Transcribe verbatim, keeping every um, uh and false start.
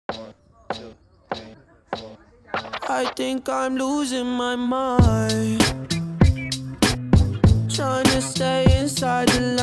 I think I'm losing my mind, trying to stay inside the